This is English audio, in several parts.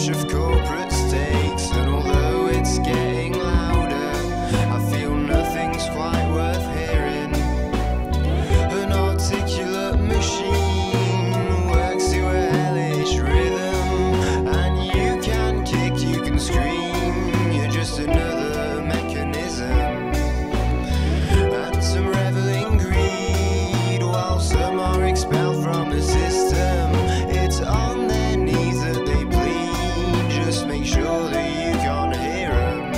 clash of corporate stakes, and although it's getting louder, I feel nothing's quite worth hearing. An articulate machine works to a hellish rhythm, and you can kick, you can scream, you're just another mechanism. And some revel in greed, while some are expelled from the system. It's on their knees that they plead, just make sure that you can't hear them.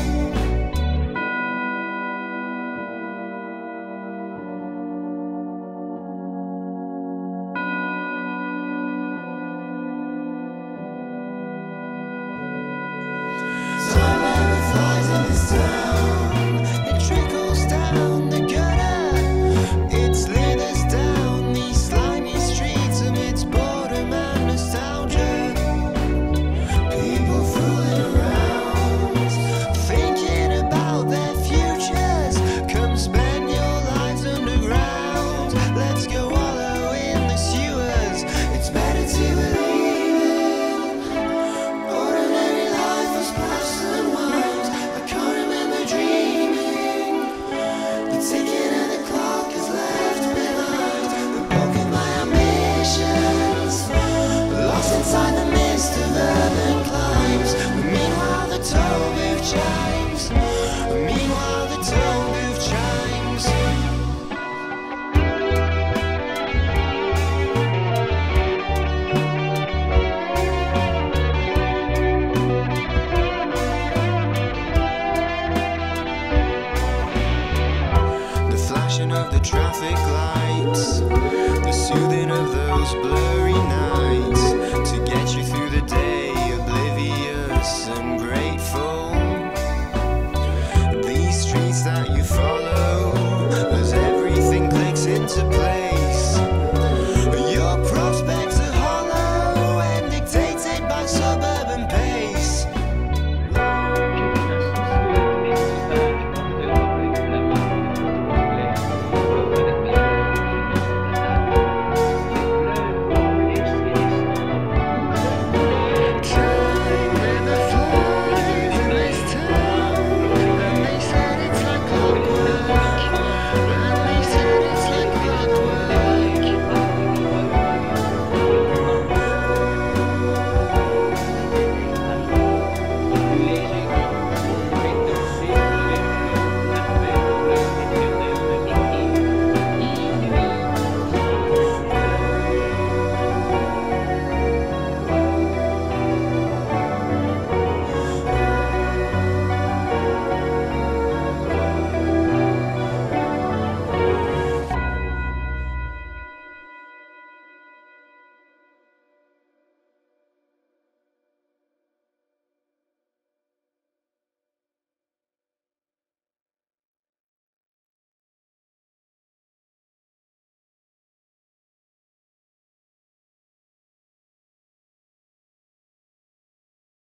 Time never flies in this town, it trickles down.